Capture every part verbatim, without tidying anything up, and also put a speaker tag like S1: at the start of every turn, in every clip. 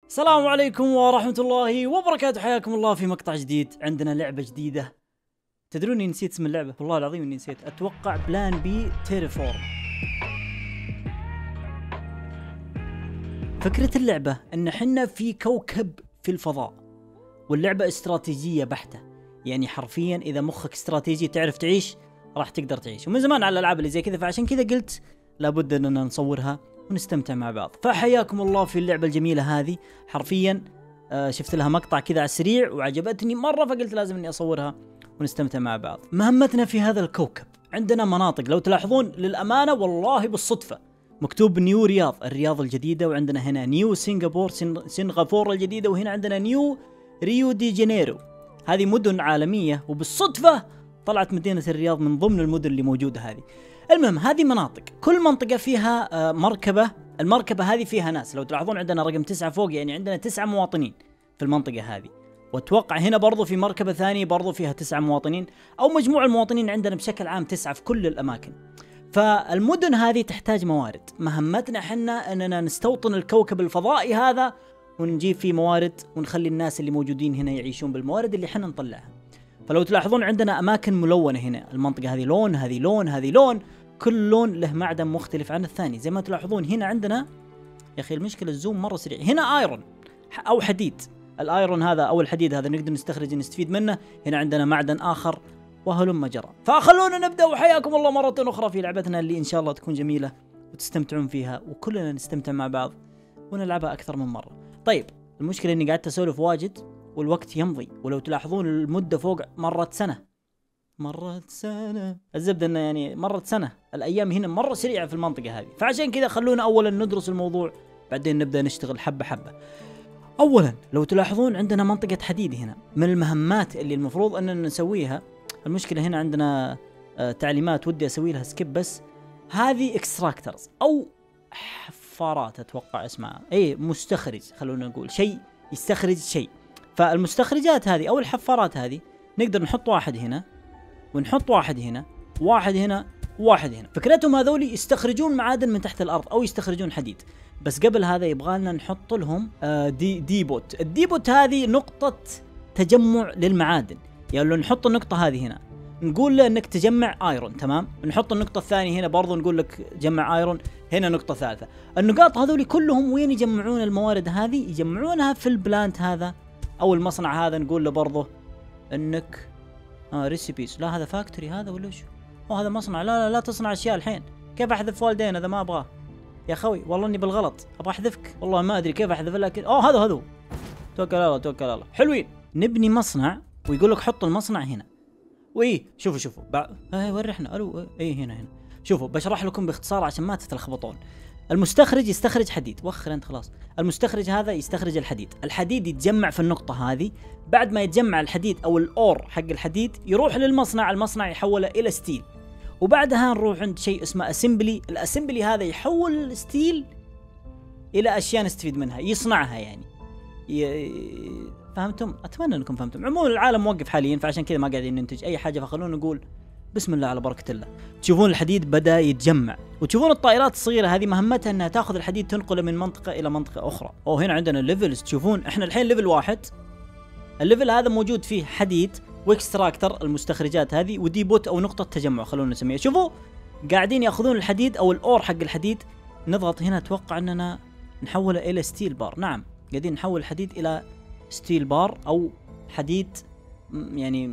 S1: السلام عليكم ورحمة الله وبركاته، حياكم الله في مقطع جديد. عندنا لعبة جديدة. تدروني نسيت اسم اللعبة، والله العظيم اني نسيت. اتوقع بلان بي تيرفورم. فكرة اللعبة ان حنا في كوكب في الفضاء، واللعبة استراتيجية بحتة، يعني حرفيا اذا مخك استراتيجي تعرف تعيش راح تقدر تعيش. ومن زمان على الالعاب اللي زي كذا، فعشان كذا قلت لابد اننا نصورها ونستمتع مع بعض. فحياكم الله في اللعبة الجميلة هذه. حرفيا آه شفت لها مقطع كذا على السريع وعجبتني مرة، فقلت لازم اني اصورها ونستمتع مع بعض. مهمتنا في هذا الكوكب عندنا مناطق، لو تلاحظون للأمانة والله بالصدفة مكتوب نيو رياض، الرياض الجديدة، وعندنا هنا نيو سنغافور سنغافورة الجديدة، وهنا عندنا نيو ريو دي جانيرو. هذه مدن عالمية، وبالصدفة طلعت مدينة الرياض من ضمن المدن اللي موجودة هذه. المهم هذه مناطق، كل منطقة فيها مركبة، المركبة هذه فيها ناس. لو تلاحظون عندنا رقم تسعة فوق، يعني عندنا تسعة مواطنين في المنطقة هذه. واتوقع هنا برضو في مركبة ثانية برضو فيها تسعة مواطنين، او مجموع المواطنين عندنا بشكل عام تسعة في كل الاماكن. فالمدن هذه تحتاج موارد. مهمتنا حنا اننا نستوطن الكوكب الفضائي هذا ونجيب فيه موارد، ونخلي الناس اللي موجودين هنا يعيشون بالموارد اللي حنا نطلعها. فلو تلاحظون عندنا اماكن ملونة هنا، المنطقة هذه لون، هذه لون، هذه لون، كل لون له معدن مختلف عن الثاني. زي ما تلاحظون هنا عندنا، يا اخي المشكلة الزوم مرة سريع، هنا ايرون او حديد. الايرون هذا او الحديد هذا نقدر نستخرج نستفيد منه. هنا عندنا معدن اخر وهلم جرى. فخلونا نبدأ، وحياكم الله مرة اخرى في لعبتنا اللي ان شاء الله تكون جميلة وتستمتعون فيها، وكلنا نستمتع مع بعض ونلعبها اكثر من مرة. طيب المشكلة اني قاعدت اسولف واجد والوقت يمضي، ولو تلاحظون المدة فوق مرت سنة مرت سنة. الزبدة انه يعني مرت سنة، الايام هنا مرة سريعة في المنطقة هذه. فعشان كذا خلونا اولا ندرس الموضوع، بعدين نبدأ نشتغل حبة حبة. اولا لو تلاحظون عندنا منطقة حديد هنا، من المهمات اللي المفروض اننا نسويها. المشكلة هنا عندنا آه تعليمات ودي اسوي لها سكيب، بس هذه اكستراكترز او حفارات اتوقع اسمها، اي مستخرج، خلونا نقول شيء يستخرج شيء. فالمستخرجات هذه او الحفارات هذه نقدر نحط واحد هنا، ونحط واحد هنا، واحد هنا، واحد هنا. فكرتهم هذول يستخرجون معادن من تحت الارض او يستخرجون حديد. بس قبل هذا يبغى لنا نحط لهم آه دي ديبوت. الديبوت هذه نقطة تجمع للمعادن، يعني لو نحط النقطة هذه هنا نقول له انك تجمع ايرون، تمام. نحط النقطة الثانية هنا برضو نقول لك جمع ايرون، هنا نقطة ثالثة. النقاط هذول كلهم وين يجمعون الموارد هذه؟ يجمعونها في البلانت هذا او المصنع هذا. نقول له برضو انك اه ريسيبيز، لا هذا فاكتوري هذا ولا وش؟ اوه هذا مصنع، لا لا لا تصنع اشياء الحين. كيف احذف والدين؟ هذا ما ابغاه يا خوي، والله اني بالغلط ابغى احذفك، والله ما ادري كيف احذف لك. اوه هذا هذا توكل على الله توكل على الله. حلوين. نبني مصنع ويقول لك حط المصنع هنا. وايه شوفوا شوفوا بع... اي ورحنا الو اي هنا هنا. شوفوا بشرح لكم باختصار عشان ما تتلخبطون. المستخرج يستخرج حديد، وخر انت خلاص. المستخرج هذا يستخرج الحديد، الحديد يتجمع في النقطة هذه. بعد ما يتجمع الحديد او الاور حق الحديد يروح للمصنع، المصنع يحوله الى ستيل. وبعدها نروح عند شيء اسمه اسمبلي، الاسمبلي هذا يحول الستيل الى اشياء نستفيد منها، يصنعها يعني. ي... فهمتم؟ اتمنى انكم فهمتم. عموما العالم موقف حاليا، فعشان كذا ما قاعدين ننتج اي حاجة، فخلونا نقول بسم الله على بركة الله. تشوفون الحديد بدأ يتجمع، وتشوفون الطائرات الصغيرة هذه مهمتها انها تاخذ الحديد تنقله من منطقة الى منطقة اخرى. او هنا عندنا الليفلز، تشوفون احنا الحين ليفل واحد. الليفل هذا موجود فيه حديد واكستراكتر المستخرجات هذه، وديبوت او نقطة تجمع خلونا نسميها. شوفوا قاعدين ياخذون الحديد او الاور حق الحديد. نضغط هنا اتوقع اننا نحوله الى ستيل بار. نعم قاعدين نحول الحديد الى ستيل بار او حديد يعني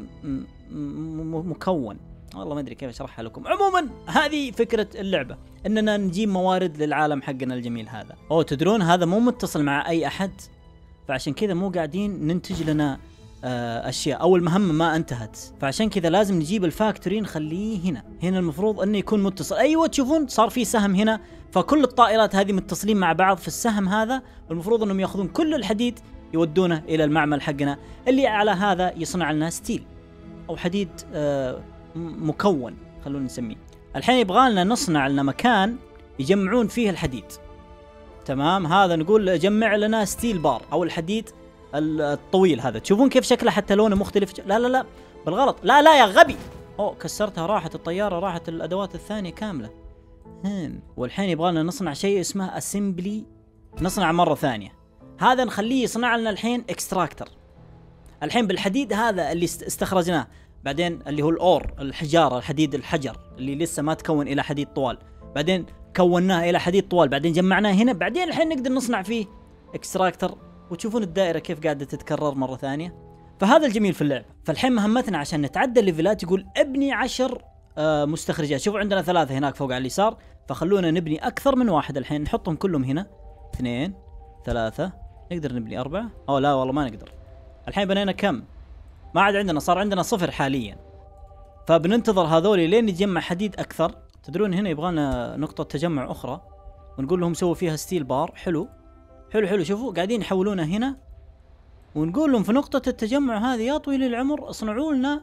S1: مكون، والله ما ادري كيف اشرحها لكم. عموما هذه فكرة اللعبة، اننا نجيب موارد للعالم حقنا الجميل هذا. او تدرون هذا مو متصل مع اي احد، فعشان كذا مو قاعدين ننتج لنا آه اشياء، او المهمة ما انتهت. فعشان كذا لازم نجيب الفاكتوري نخليه هنا. هنا المفروض انه يكون متصل. ايوه تشوفون صار في سهم هنا، فكل الطائرات هذه متصلين مع بعض في السهم هذا، والمفروض انهم ياخذون كل الحديد يودونه الى المعمل حقنا اللي على هذا يصنع لنا ستيل او حديد آه مكون خلونا نسميه. الحين يبغى لنا نصنع لنا مكان يجمعون فيه الحديد، تمام. هذا نقول جمع لنا ستيل بار او الحديد الطويل هذا. تشوفون كيف شكله حتى لونه مختلف. لا لا لا بالغلط، لا لا يا غبي. اوه كسرتها، راحت الطيارة، راحت الادوات الثانية كاملة. هم. والحين يبغى لنا نصنع شيء اسمه اسمبلي، نصنع مرة ثانية. هذا نخليه يصنع لنا الحين اكستراكتر. الحين بالحديد هذا اللي استخرجناه، بعدين اللي هو الاور الحجاره، الحديد الحجر اللي لسه ما تكون الى حديد طوال، بعدين كوناه الى حديد طوال، بعدين جمعناه هنا، بعدين الحين نقدر نصنع فيه اكستراكتر. وتشوفون الدائره كيف قاعده تتكرر مره ثانيه. فهذا الجميل في اللعبه. فالحين مهمتنا عشان نتعدى الليفلات يقول ابني عشر آه مستخرجات. شوفوا عندنا ثلاثه هناك فوق على اليسار، فخلونا نبني اكثر من واحد. الحين نحطهم كلهم هنا، اثنين ثلاثه، نقدر نبني اربعه. او لا والله ما نقدر. الحين بنينا كم؟ ما عاد عندنا، صار عندنا صفر حاليا. فبننتظر هذولي لين نجمع حديد اكثر. تدرون هنا يبغانا نقطه تجمع اخرى، ونقول لهم سووا فيها ستيل بار. حلو حلو حلو. شوفوا قاعدين يحولونها هنا، ونقول لهم في نقطة التجمع هذه يا طويل العمر اصنعوا لنا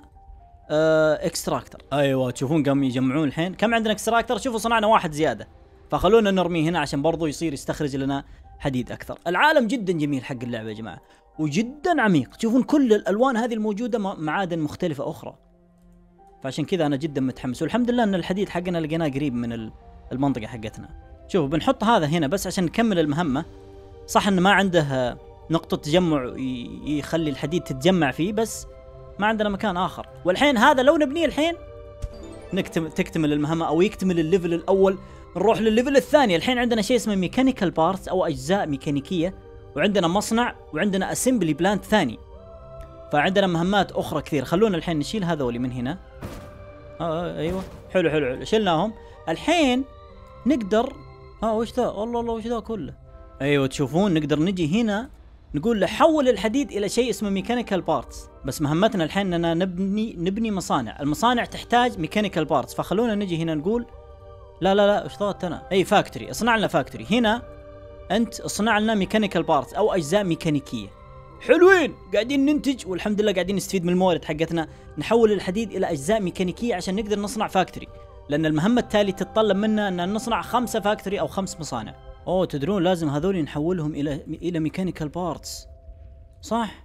S1: اه اكستراكتر. ايوه تشوفون قام يجمعون الحين. كم عندنا اكستراكتر؟ شوفوا صنعنا واحد زيادة، فخلونا نرميه هنا عشان برضو يصير يستخرج لنا حديد اكثر. العالم جدا جميل حق اللعبة يا جماعة، وجدا عميق. تشوفون كل الالوان هذه الموجودة معادن مختلفة اخرى، فعشان كذا انا جدا متحمس. والحمد لله ان الحديد حقنا لقيناه قريب من المنطقة حقتنا. شوفوا بنحط هذا هنا بس عشان نكمل المهمة. صح انه ما عنده نقطة تجمع يخلي الحديد تتجمع فيه، بس ما عندنا مكان آخر. والحين هذا لو نبنيه الحين نكتم تكتمل المهمة أو يكتمل الليفل الأول، نروح للليفل الثاني. الحين عندنا شيء اسمه ميكانيكال بارتس أو أجزاء ميكانيكية، وعندنا مصنع، وعندنا أسمبلي بلانت ثاني. فعندنا مهمات أخرى كثير. خلونا الحين نشيل هذولي من هنا. آه أيوة حلو حلو حلو شلناهم. الحين نقدر آه وش ذا؟ الله الله وش ذا كله؟ أيوة تشوفون نقدر نجي هنا نقول له حول الحديد الى شيء اسمه ميكانيكال بارتس. بس مهمتنا الحين اننا نبني نبني مصانع. المصانع تحتاج ميكانيكال بارتس، فخلونا نجي هنا نقول لا لا لا ايش ضغطت انا؟ اي فاكتوري، اصنع لنا فاكتوري. هنا انت اصنع لنا ميكانيكال بارتس او اجزاء ميكانيكيه. حلوين قاعدين ننتج، والحمد لله قاعدين نستفيد من الموارد حقتنا. نحول الحديد الى اجزاء ميكانيكيه عشان نقدر نصنع فاكتوري، لان المهمه التالي تتطلب منا ان نصنع خمسه فاكتوري او خمس مصانع. اوه تدرون لازم هذول نحولهم الى الى ميكانيكال بارتس، صح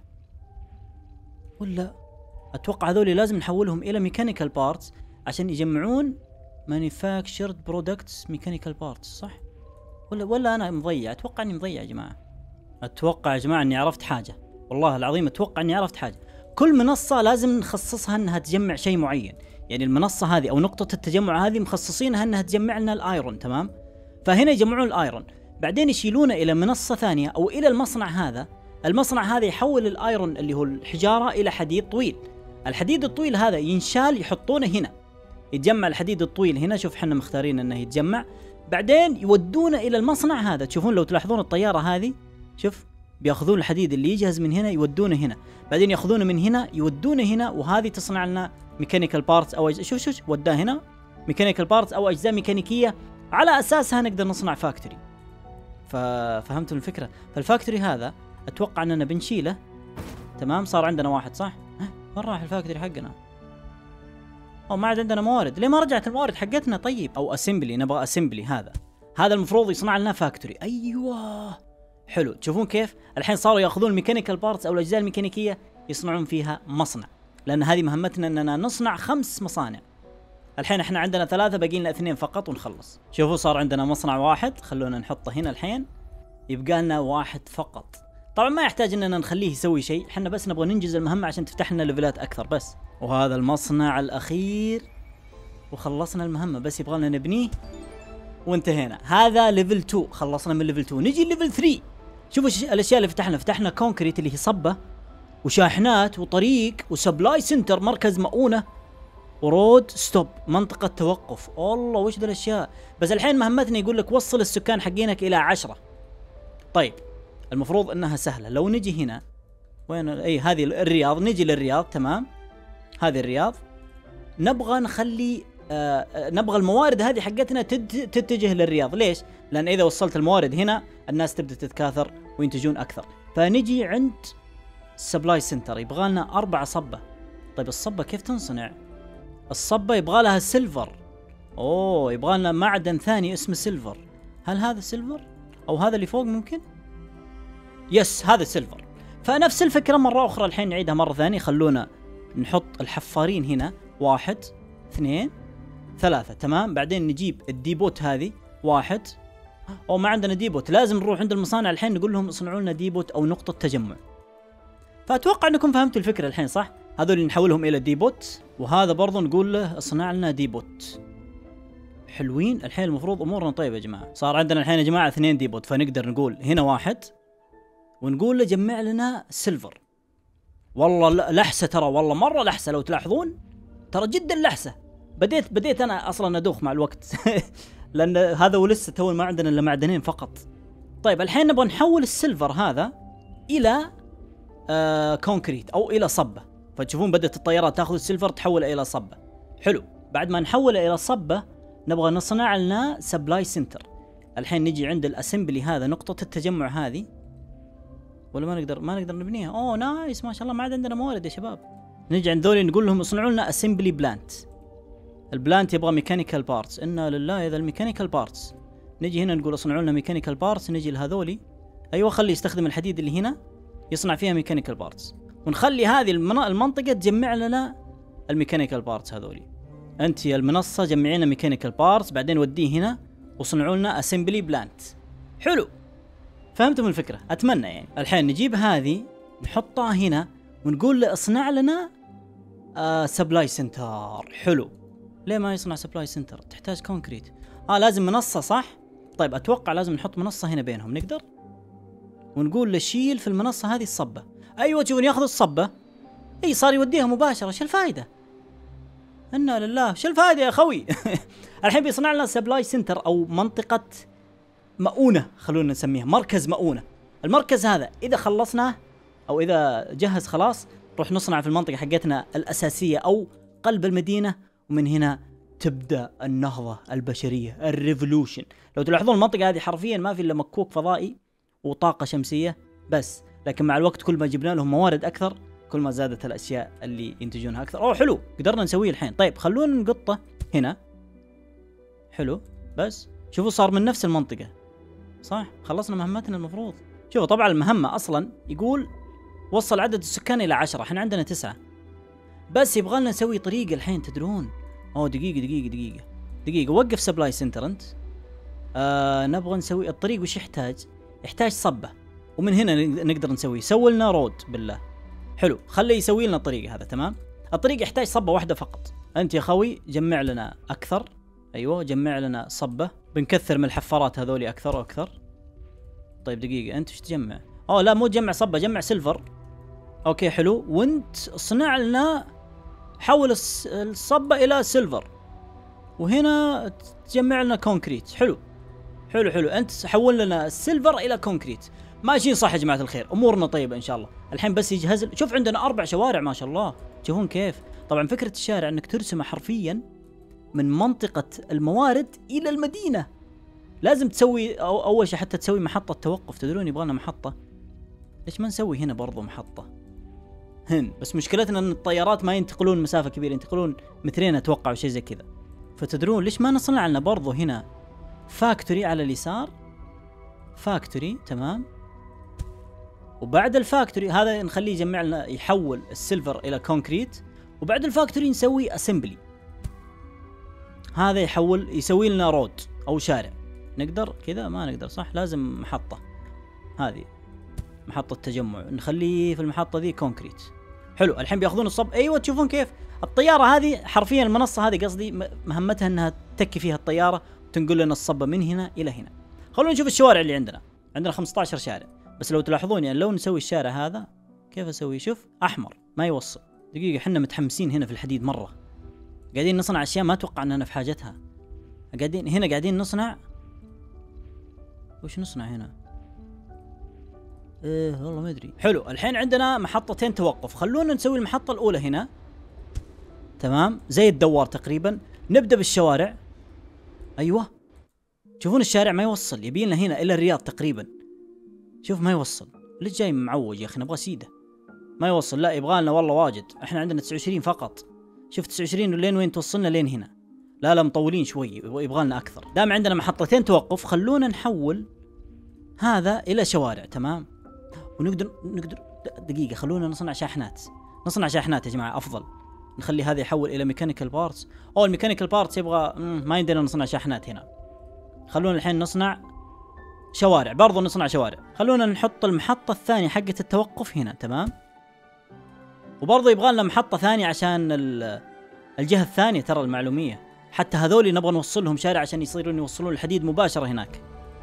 S1: ولا؟ اتوقع هذول لازم نحولهم الى ميكانيكال بارتس عشان يجمعون مانيفاكتشرد برودكتس ميكانيكال بارتس، صح ولا ولا انا مضيع؟ اتوقع اني مضيع يا جماعه. اتوقع يا جماعه اني عرفت حاجه، والله العظيم اتوقع اني عرفت حاجه. كل منصه لازم نخصصها انها تجمع شيء معين. يعني المنصه هذه او نقطه التجمع هذه مخصصينها انها تجمع لنا الايرون، تمام؟ فهنا يجمعون الايرون، بعدين يشيلونه الى منصه ثانيه او الى المصنع هذا. المصنع هذا يحول الايرون اللي هو الحجاره الى حديد طويل. الحديد الطويل هذا ينشال يحطونه هنا، يتجمع الحديد الطويل هنا. شوف احنا مختارين انه يتجمع، بعدين يودونه الى المصنع هذا. تشوفون لو تلاحظون الطياره هذه، شوف بياخذون الحديد اللي يجهز من هنا يودونه هنا، بعدين ياخذونه من هنا يودونه هنا، وهذه تصنع لنا ميكانيكال بارتس او أجزاء. شوف شوف وداه هنا ميكانيكال بارتس او اجزاء ميكانيكيه، على اساسها نقدر نصنع فاكتوري. ففهمتوا الفكره؟ فالفاكتوري هذا اتوقع اننا بنشيله، تمام؟ صار عندنا واحد، صح؟ وين راح الفاكتوري حقنا؟ او ما عاد عندنا موارد. ليه ما رجعت الموارد حقتنا؟ طيب او اسمبلي، نبغى اسمبلي. هذا هذا المفروض يصنع لنا فاكتوري. ايوه حلو. تشوفون كيف الحين صاروا ياخذون الميكانيكال بارتس او الاجزاء الميكانيكيه يصنعون فيها مصنع، لان هذه مهمتنا اننا نصنع خمس مصانع. الحين احنا عندنا ثلاثه، باقي لنا اثنين فقط ونخلص. شوفوا صار عندنا مصنع واحد، خلونا نحطه هنا. الحين يبقى لنا واحد فقط. طبعا ما يحتاج اننا نخليه يسوي شيء، احنا بس نبغى ننجز المهمه عشان تفتح لنا ليفلات اكثر بس. وهذا المصنع الاخير وخلصنا المهمه، بس يبغى لنا نبنيه وانتهينا. هذا ليفل اثنين، خلصنا من ليفل اثنين. نجي ليفل ثلاثة. شوفوا الاشياء اللي فتحنا. فتحنا كونكريت اللي هي صبه، وشاحنات، وطريق، وسبلاي سنتر مركز مؤونه، ورود ستوب منطقه توقف. الله وش ذا الاشياء. بس الحين مهمتنا يقول لك وصل السكان حقينك الى عشرة. طيب المفروض انها سهله. لو نجي هنا وين؟ اي هذه الرياض. نجي للرياض، تمام؟ هذه الرياض. نبغى نخلي آه نبغى الموارد هذه حقتنا تتجه للرياض. ليش؟ لان اذا وصلت الموارد هنا الناس تبدا تتكاثر وينتجون اكثر. فنجي عند السبلاي سنتر، يبغى لنا أربعة صبه. طيب الصبه كيف تنصنع؟ الصبه يبغى لها سيلفر. اوه يبغى لنا معدن ثاني اسمه سيلفر. هل هذا سيلفر او هذا اللي فوق؟ ممكن يس هذا سيلفر. فنفس الفكرة مرة أخرى الحين نعيدها مرة ثانية. خلونا نحط الحفارين هنا، واحد اثنين ثلاثة، تمام؟ بعدين نجيب الديبوت هذه، واحد او ما عندنا ديبوت، لازم نروح عند المصانع الحين نقول لهم اصنعوا لنا ديبوت او نقطه تجمع. فاتوقع انكم فهمتوا الفكره الحين صح؟ هذول نحولهم الى ديبوت، وهذا برضو نقول له اصنع لنا ديبوت. حلوين الحين، المفروض امورنا طيبه يا جماعه. صار عندنا الحين يا جماعه اثنين ديبوت، فنقدر نقول هنا واحد ونقول له جمع لنا سيلفر. والله لحسه ترى، والله مره لحسه لو تلاحظون، ترى جدا لحسه. بديت بديت انا اصلا ادوخ مع الوقت لان هذا ولسه تو ما عندنا الا معدنين فقط. طيب الحين نبغى نحول السيلفر هذا الى آه كونكريت او الى صبه. فتشوفون بدات الطيارات تاخذ السيلفر تحوله الى صبه. حلو، بعد ما نحوله الى صبه نبغى نصنع لنا سبلاي سنتر. الحين نجي عند الاسمبلي هذا، نقطه التجمع هذه، ولا ما نقدر ما نقدر نبنيها؟ اوه نايس ما شاء الله، ما عاد عندنا موارد يا شباب. نجي عند ذولي نقول لهم اصنعوا لنا اسمبلي بلانت. البلانت يبغى ميكانيكال بارتس، انا لله اذا الميكانيكال بارتس. نجي هنا نقول اصنعوا لنا ميكانيكال بارتس، نجي لهذولي ايوه خلي يستخدم الحديد اللي هنا يصنع فيها ميكانيكال بارتس، ونخلي هذه المنطقه تجمع لنا الميكانيكال بارتس هذولي. انت يا المنصه جمعينا ميكانيكال بارتس، بعدين وديه هنا وصنعوا لنا اسمبلي بلانت. حلو، فهمتم الفكره اتمنى يعني. الحين نجيب هذه نحطها هنا ونقول له اصنع لنا آه سبلاي سنتر. حلو، ليه ما يصنع سبلاي سنتر؟ تحتاج كونكريت. اه لازم منصه صح؟ طيب اتوقع لازم نحط منصه هنا بينهم. نقدر ونقول له شيل في المنصه هذه الصبه. ايوه تشوفون ياخذ الصبه، اي صار يوديها مباشره. شو الفائده؟ انا لله شو الفائده يا خوي؟ الحين بيصنع لنا سبلاي سنتر او منطقه مؤونه، خلونا نسميها مركز مؤونه. المركز هذا اذا خلصناه او اذا جهز خلاص نروح نصنع في المنطقه حقتنا الاساسيه او قلب المدينه، ومن هنا تبدا النهضه البشريه، الريفولوشن. لو تلاحظون المنطقه هذه حرفيا ما في الا مكوك فضائي وطاقه شمسيه بس، لكن مع الوقت كل ما جبنا لهم موارد اكثر كل ما زادت الاشياء اللي ينتجونها اكثر. اوه حلو، قدرنا نسويه الحين. طيب خلونا نقطه هنا. حلو، بس شوفوا صار من نفس المنطقه صح؟ خلصنا مهمتنا المفروض. شوفوا طبعا المهمه اصلا يقول وصل عدد السكان الى عشرة، احنا عندنا تسعة، بس يبغى لنا نسوي طريقه الحين. تدرون اوه دقيقه دقيقه دقيقه دقيقه وقف سبلاي سنتر انت. آه نبغى نسوي الطريق. وش يحتاج؟ يحتاج صبه، ومن هنا نقدر نسوي. سوي لنا رود بالله. حلو، خليه يسوي لنا الطريق هذا. تمام، الطريق يحتاج صبه واحده فقط. انت يا خوي جمع لنا اكثر. ايوه جمع لنا صبه، بنكثر من الحفارات هذولي اكثر واكثر. طيب دقيقه انت ايش تجمع؟ اوه لا مو تجمع صبه، جمع سيلفر. اوكي حلو، وانت صنع لنا حول الصبه الى سيلفر، وهنا تجمع لنا كونكريت. حلو حلو حلو، انت حول لنا السيلفر الى كونكريت. ماشيين صح يا جماعه الخير، امورنا طيبه ان شاء الله. الحين بس يجهز. شوف عندنا اربع شوارع ما شاء الله، تشوفون كيف؟ طبعا فكره الشارع انك ترسمه حرفيا من منطقه الموارد الى المدينه. لازم تسوي أو اول شيء حتى تسوي محطه توقف. تدرون يبغى لنا محطه، ليش ما نسوي هنا برضو محطه هن؟ بس مشكلتنا ان الطيارات ما ينتقلون مسافه كبيره، ينتقلون مترين اتوقع وشيء زي كذا. فتدرون ليش ما نصنع لنا برضو هنا فاكتوري على اليسار؟ فاكتوري تمام، وبعد الفاكتوري هذا نخليه يجمع لنا يحول السيلفر الى كونكريت، وبعد الفاكتوري نسوي اسمبلي. هذا يحول يسوي لنا رود او شارع. نقدر كذا؟ ما نقدر صح، لازم محطه. هذه محطه تجمع، نخليه في المحطه ذي كونكريت. حلو، الحين بياخذون الصب. ايوه تشوفون كيف الطياره هذه حرفيا، المنصه هذه قصدي مهمتها انها تكي فيها الطياره وتنقل لنا الصبه من هنا الى هنا. خلونا نشوف الشوارع اللي عندنا. عندنا خمسة عشر شارع، بس لو تلاحظون يعني لو نسوي الشارع هذا كيف اسوي؟ شوف احمر ما يوصل. دقيقه احنا متحمسين هنا في الحديد مره، قاعدين نصنع اشياء ما توقع اننا في حاجتها. قاعدين هنا قاعدين نصنع. وش نصنع هنا؟ ايه والله ما ادري. حلو، الحين عندنا محطتين توقف. خلونا نسوي المحطه الاولى هنا. تمام، زي الدوار تقريبا. نبدا بالشوارع. ايوه شوفون الشارع ما يوصل، يبي لنا هنا الى الرياض تقريبا. شوف ما يوصل. ليش جاي معوج يا اخي؟ نبغى سيده. ما يوصل. لا يبغى لنا والله واجد، احنا عندنا تسعة وعشرين فقط. شوف تسعة وعشرين ولين وين توصلنا؟ لين هنا. لا لا مطولين شوي، يبغى لنا اكثر. دام عندنا محطتين توقف خلونا نحول هذا الى شوارع. تمام، ونقدر نقدر دقيقه خلونا نصنع شاحنات. نصنع شاحنات يا جماعه افضل. نخلي هذا يحول الى ميكانيكال بارتس. او الميكانيكال بارتس يبغى ما يندنا نصنع شاحنات هنا. خلونا الحين نصنع شوارع، برضو نصنع شوارع. خلونا نحط المحطة الثانية حقة التوقف هنا، تمام. وبرضو يبغى لنا محطة ثانية عشان الجهة الثانية ترى المعلومية، حتى هذول نبغى نوصل لهم شارع عشان يصيرون يوصلون الحديد مباشرة هناك.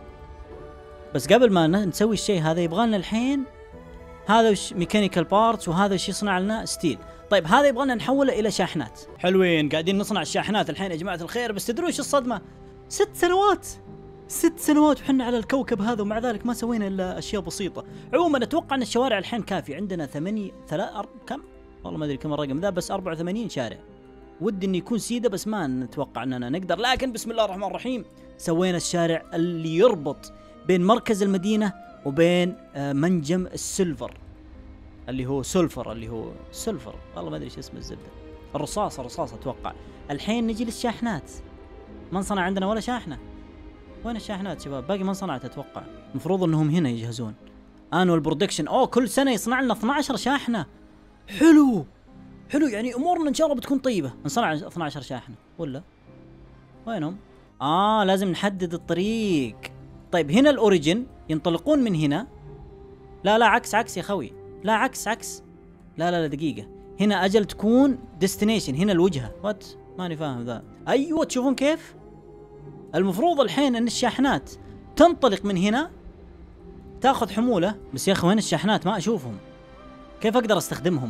S1: بس قبل ما نسوي الشيء هذا يبغى لنا الحين هذا وش ميكانيكال بارتس، وهذا وش يصنع لنا ستيل. طيب هذا يبغى لنا نحوله الى شاحنات. حلوين، قاعدين نصنع الشاحنات الحين يا جماعة الخير. بس تدرون ايش الصدمة؟ ست سنوات ست سنوات وحنا على الكوكب هذا، ومع ذلك ما سوينا الا اشياء بسيطة. عموما اتوقع ان الشوارع الحين كافي. عندنا ثمانية ثلاث أر... كم والله ما ادري كم الرقم ذا، بس أربعة وثمانين شارع. ودي انه يكون سيدة بس ما نتوقع اننا نقدر، لكن بسم الله الرحمن الرحيم سوينا الشارع اللي يربط بين مركز المدينة وبين منجم السلفر اللي هو سلفر اللي هو سلفر والله ما ادري ايش اسم الزبدة، الرصاص الرصاص اتوقع. الحين نجي للشاحنات. ما انصنع عندنا ولا شاحنة. وين الشاحنات شباب؟ باقي ما انصنعت اتوقع. المفروض انهم هنا يجهزون انوال برودكشن. اوه كل سنة يصنع لنا اثني عشر شاحنة. حلو حلو، يعني امورنا ان شاء الله بتكون طيبة. نصنع اثني عشر شاحنة ولا وينهم؟ اه لازم نحدد الطريق. طيب هنا الاوريجن ينطلقون من هنا. لا لا عكس عكس يا خوي، لا عكس عكس. لا لا لا دقيقة، هنا اجل تكون ديستنيشن، هنا الوجهة. وات ماني فاهم ذا. ايوه تشوفون كيف؟ المفروض الحين ان الشاحنات تنطلق من هنا تاخذ حمولة. بس يا اخي وين الشاحنات؟ ما اشوفهم. كيف اقدر استخدمهم؟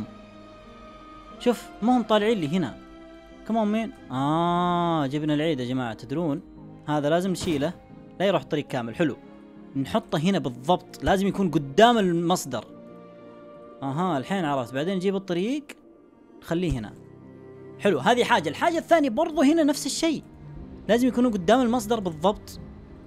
S1: شوف ما هم طالعين لي هنا. كمان مين؟ اه جبنا العيد يا جماعة. تدرون هذا لازم نشيله لا يروح طريق كامل. حلو، نحطه هنا بالضبط، لازم يكون قدام المصدر. اها الحين عرفت. بعدين نجيب الطريق نخليه هنا. حلو، هذه حاجة. الحاجة الثانية برضو هنا نفس الشيء، لازم يكونوا قدام المصدر بالضبط.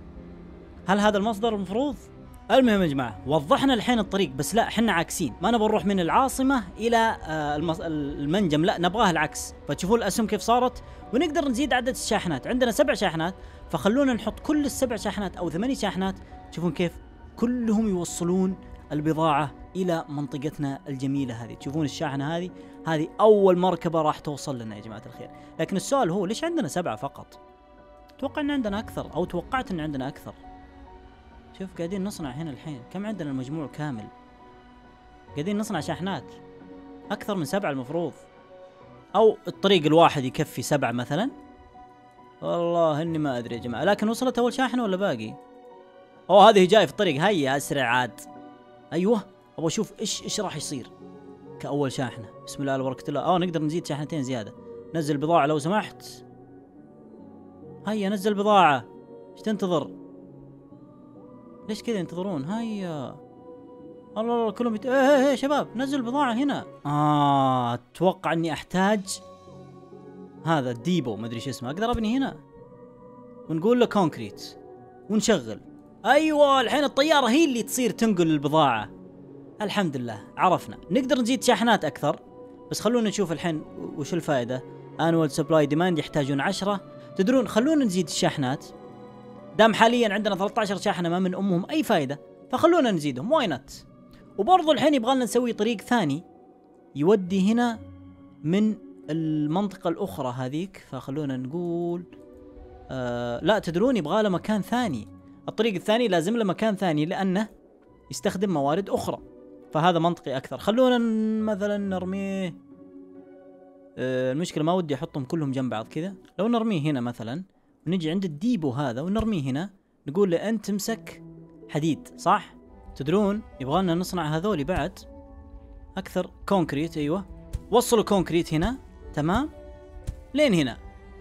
S1: هل هذا المصدر المفروض؟ المهم يا جماعة وضحنا الحين الطريق، بس لا احنا عاكسين. ما نبغى نروح من العاصمة الى آه المص... المنجم، لا نبغاه العكس. فتشوفون الاسهم كيف صارت. ونقدر نزيد عدد الشاحنات. عندنا سبع شاحنات، فخلونا نحط كل السبع شاحنات او ثمانية شاحنات. تشوفون كيف كلهم يوصلون البضاعة الى منطقتنا الجميلة هذه. تشوفون الشاحنة هذه، هذه اول مركبة راح توصل لنا يا جماعة الخير. لكن السؤال هو ليش عندنا سبعة فقط؟ توقع ان عندنا اكثر، او توقعت ان عندنا اكثر. شوف قاعدين نصنع هنا الحين كم عندنا المجموع كامل. قاعدين نصنع شاحنات اكثر من سبعة المفروض، او الطريق الواحد يكفي سبعة مثلا. والله اني ما ادري يا جماعة. لكن وصلت اول شاحنة ولا باقي؟ اوه هذه جاي في الطريق. هيا اسرع عاد. ايوه ابغى اشوف ايش ايش راح يصير كاول شاحنة. بسم الله وبركة الله. اوه نقدر نزيد شاحنتين زيادة. نزل بضاعة لو سمحت. هيا نزل بضاعة. ايش تنتظر؟ ليش كذا ينتظرون؟ هيا الله الله كلهم يت... ايه ايه ايه شباب نزل بضاعة هنا. اه اتوقع اني احتاج هذا الديبو ما ادري ايش اسمه. اقدر ابني هنا ونقول له كونكريت ونشغل. ايوه الحين الطيارة هي اللي تصير تنقل البضاعة. الحمد لله عرفنا. نقدر نزيد شاحنات اكثر، بس خلونا نشوف الحين وش الفائدة. annual supply demand يحتاجون عشرة. تدرون خلونا نزيد الشاحنات دام حاليا عندنا ثلاثة عشر شاحنة ما من امهم اي فائدة، فخلونا نزيدهم واي نوت. وبرضو الحين يبغى لنا نسوي طريق ثاني يودي هنا من المنطقة الاخرى هذيك، فخلونا نقول آه لا تدرون يبغى له مكان ثاني. الطريق الثاني لازم له مكان ثاني لانه يستخدم موارد اخرى، فهذا منطقي اكثر. خلونا مثلا نرميه. آه المشكلة ما ودي احطهم كلهم جنب بعض كذا. لو نرميه هنا مثلا ونجي عند الديبو هذا ونرميه هنا، نقول له انت تمسك حديد صح. تدرون يبغى لنا نصنع هذولي بعد اكثر كونكريت. ايوه وصلوا كونكريت هنا تمام لين هنا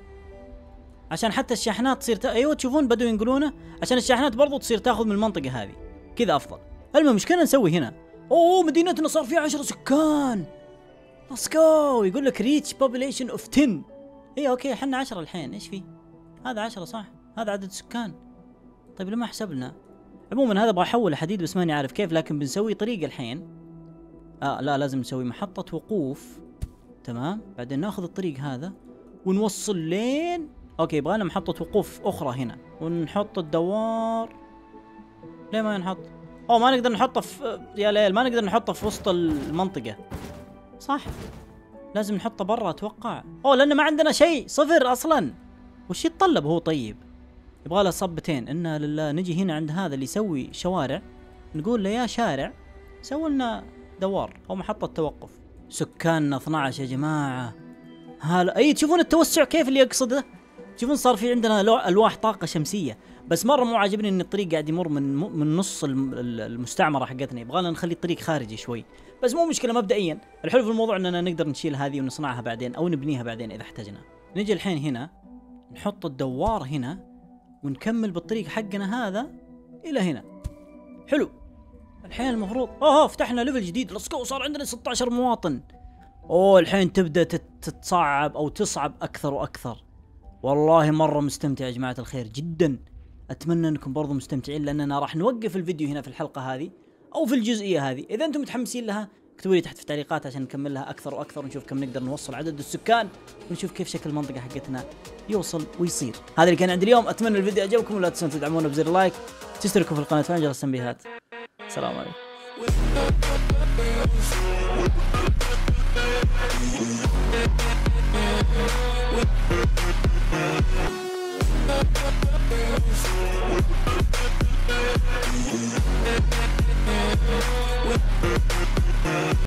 S1: عشان حتى الشاحنات تصير ت... ايوه تشوفون بدوا ينقلونه عشان الشاحنات برضو تصير تاخذ من المنطقة هذه كذا افضل. المهم ايش كنا نسوي هنا؟ اوه مدينتنا صار فيها عشرة سكان. ليتس جو. يقول لك ريتش بوبوليشن اوف عشرة. اي اوكي احنا عشرة الحين. ايش في هذا عشرة صح؟ هذا عدد سكان. طيب لما حسب لنا. عموما هذا ابغى احوله حديد بس ماني عارف كيف، لكن بنسوي طريق الحين. اه لا لازم نسوي محطة وقوف تمام. بعدين ناخذ الطريق هذا ونوصل لين اوكي يبغى لنا محطة وقوف اخرى هنا ونحط الدوار. ليه ما ينحط؟ اوه ما نقدر نحطه في يا ليل ما نقدر نحطه في وسط المنطقة صح؟ لازم نحطه برا اتوقع. اوه لان ما عندنا شيء صفر اصلا. وش يتطلب هو؟ طيب يبغى له صبتين. إنا لله. نجي هنا عند هذا اللي يسوي شوارع، نقول له يا شارع سوي لنا دوار أو محطة توقف. سكاننا اثنا عشر يا جماعة. هلا أي تشوفون التوسع كيف اللي يقصده؟ تشوفون صار في عندنا ألواح طاقة شمسية. بس مرة مو عاجبني إن الطريق قاعد يمر من من نص المستعمرة حقتنا. يبغانا نخلي الطريق خارجي شوي، بس مو مشكلة. مبدئيا الحلو في الموضوع إننا نقدر نشيل هذه ونصنعها بعدين أو نبنيها بعدين إذا احتجنا. نجي الحين هنا نحط الدوار هنا ونكمل بالطريق حقنا هذا إلى هنا. حلو. الحين المفروض اوه فتحنا ليفل جديد. ليتس جو. صار عندنا ستة عشر مواطن. اوه الحين تبدا تتصعب او تصعب اكثر واكثر. والله مره مستمتع يا جماعه الخير جدا. اتمنى انكم برضو مستمتعين، لاننا راح نوقف الفيديو هنا في الحلقه هذه او في الجزئيه هذه. اذا انتم متحمسين لها اكتبوا لي تحت في التعليقات عشان نكمل لها اكثر واكثر، ونشوف كم نقدر نوصل عدد السكان، ونشوف كيف شكل المنطقه حقتنا يوصل ويصير. هذا اللي كان عندي اليوم. اتمنى الفيديو عجبكم، ولا تنسون تدعمونا بزر لايك، تشتركوا في القناه وتفعلوا جرس التنبيهات. السلام عليكم.